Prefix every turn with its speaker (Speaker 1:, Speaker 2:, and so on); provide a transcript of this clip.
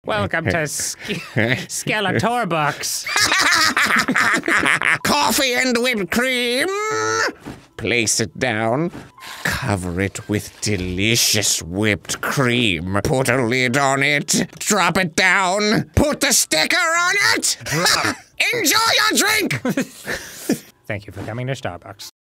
Speaker 1: Welcome to SKELETORBUCKS.
Speaker 2: Coffee and whipped cream. Place it down. Cover it with delicious whipped cream. Put a lid on it. Drop it down. Put the sticker on it. Enjoy your drink.
Speaker 1: Thank you for coming to Starbucks.